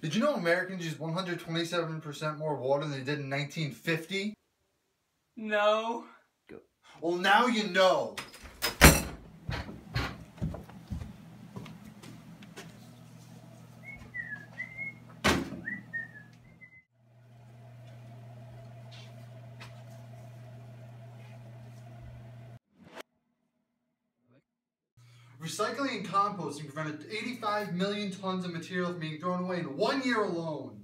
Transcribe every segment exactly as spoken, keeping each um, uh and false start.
Did you know Americans use one hundred twenty-seven percent more water than they did in nineteen fifty? No. Well, now you know. Recycling and composting prevented eighty-five million tons of material from being thrown away in one year alone.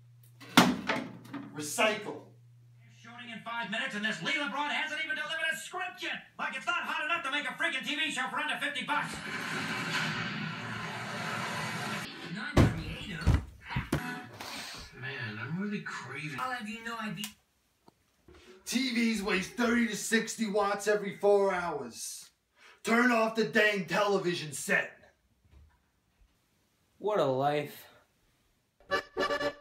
Recycle. Shooting in five minutes and this Leela broad hasn't even delivered a script yet. Like it's not hot enough to make a freaking T V show for under fifty bucks. Not creative. Man, I'm really craving. I'll have you know I'd be... T Vs waste thirty to sixty watts every four hours. Turn off the dang television set. What a life.